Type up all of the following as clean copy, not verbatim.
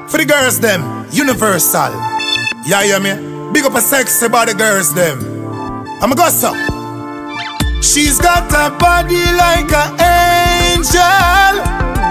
For the girls them, universal. Yeah, hear me? Big up a sexy body girls them. I'm a gossip. She's got a body like an angel.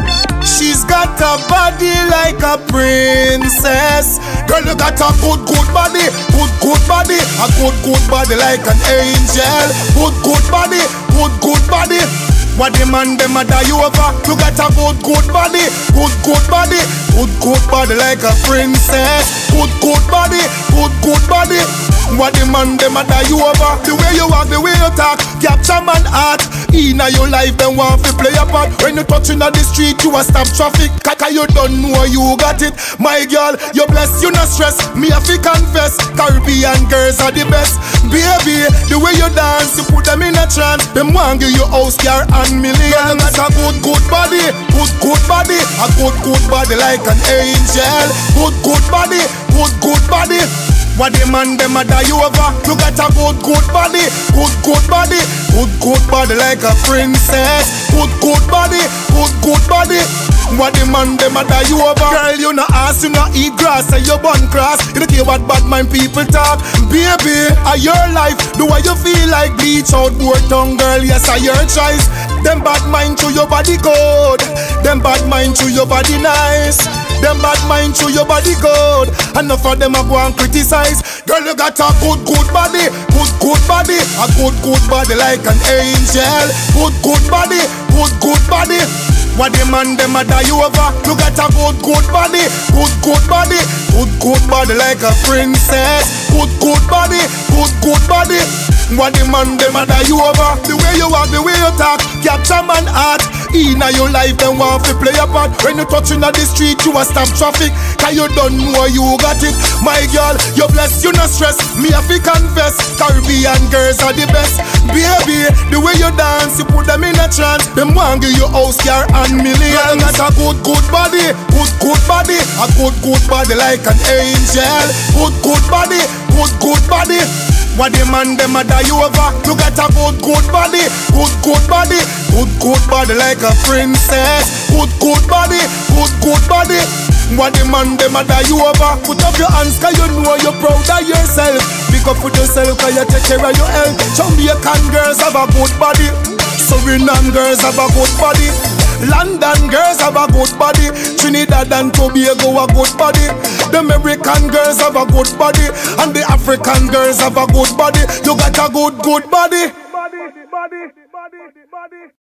She's got a body like a princess. Girl, you got a good body, good body. A good body like an angel. Good body, good body. What the man them a die over? You got a good body, good body. Good body like a princess. Good body, good body. What the man them a die over? The way you walk, the way you talk, capture man heart. Inna your life, them want to play a part. When you touching on the street, you a stop traffic. Kaka, you don't know you got it. My girl, you blessed, you not stress. Me have to confess, Caribbean girls are the best. Baby, the way you dance, you put them in a trance. Them want give you house, car and millions. Got a good body, good body. A good body like an angel. Good body, good body. What the man them a die over? You got a good body, good body. Good body like a princess. Good body, good body. What the man them a die over? Girl, you no ass, you no eat grass, and you bun cross. You don't care what bad mind people talk. Baby, are your life? Do what you feel like? Bleach out, board tongue, girl. Yes, are your choice. Them bad mind to your body good. Them bad mind to your body nice. Them bad mind to your body good. Enough of them a go and criticize. Girl, you got a good body, good body. A good body like an angel. Good body, good body. What the man them a die over? You got a good body, good body. Good body like a princess. Good body, good body. What the man them a die over? The way you walk, the way you talk, capture man heart. Inna your life, them want to play a part. When you touching on the street, you a stop traffic. Cause you don't know you got it. My girl, you blessed, you not stress. Me have to confess, Caribbean girls are the best. Baby, the way you dance, you put them in a trance. Them want give you house, car and millions. You got a good body, good body. A good body like an angel. Good body, good body. What the man them a die over? You got a good body, good body. Good body like a princess. Good body, good body. What the man them a die over? Put up your hands cause you know you're proud of yourself. Pick up with yourself cause you take care of your health. Jamaican girls have a good body. Suriname girls have a good body. London girls have a good body. Trinidad and Tobago a good body. The American girls have a good body. And the African girls have a good body. You got a good body.